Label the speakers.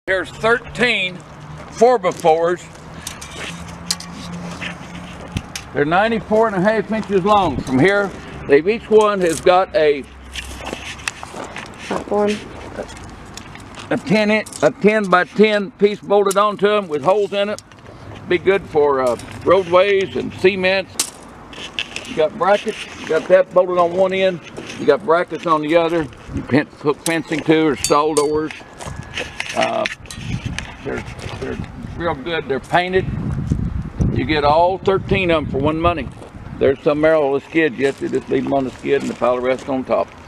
Speaker 1: There's 13 4x4s. They're 94.5 inches long. From here, each one has got a
Speaker 2: platform,
Speaker 1: a 10 by 10 piece bolted onto them with holes in it. Be good for roadways and cement. You got brackets. You got that bolted on one end. You got brackets on the other. You can hook fencing to or stall doors. They're real good. They're painted. You get all 13 of them for one money. There's some marrow skids yet. They just leave them on the skid and the pile of rest on top.